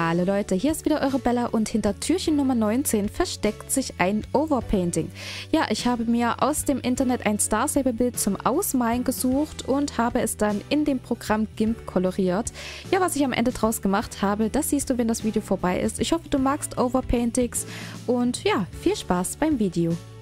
Hallo Leute, hier ist wieder eure Bella und hinter Türchen Nummer 19 versteckt sich ein Overpainting. Ja, ich habe mir aus dem Internet ein Star Stable Bild zum Ausmalen gesucht und habe es dann in dem Programm GIMP koloriert. Ja, was ich am Ende draus gemacht habe, das siehst du, wenn das Video vorbei ist. Ich hoffe, du magst Overpaintings und ja, viel Spaß beim Video.